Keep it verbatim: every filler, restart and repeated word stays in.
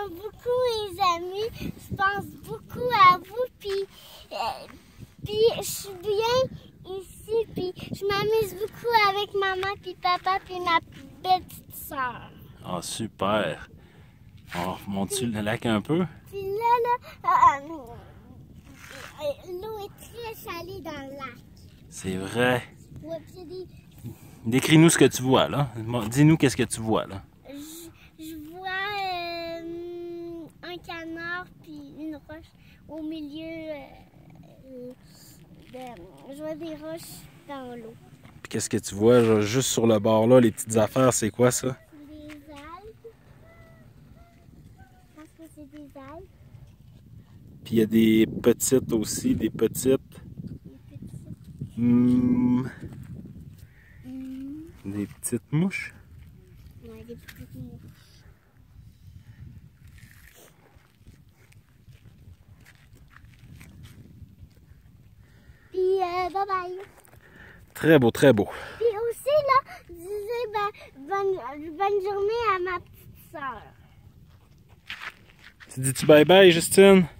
t'aime beaucoup, mes amis. Je pense beaucoup à vous. Puis, euh, puis je suis bien ici. Puis je m'amuse beaucoup avec maman, puis papa, puis ma petite soeur. Ah, super. On remonte-tu le lac un peu? Puis là, là, euh, euh, l'eau est très salée dans le lac. C'est vrai. Ouais, puis il y a des... Décris-nous ce que tu vois, là. Dis-nous qu'est-ce que tu vois, là. Je, je vois euh, un canard puis une roche au milieu. Euh, de, je vois des roches dans l'eau. Puis qu'est-ce que tu vois, là, juste sur le bord, là, les petites affaires, c'est quoi, ça? Des algues. Je pense que c'est des algues. Puis il y a des petites aussi, des petites... Des petites. Hmm, Mm. des petites mouches. Ouais, des petites mouches. Puis, euh, bye bye. Très beau, très beau. Puis aussi, là, je disais ben, bonne, bonne journée à ma petite soeur. Tu dis-tu bye-bye, Justine?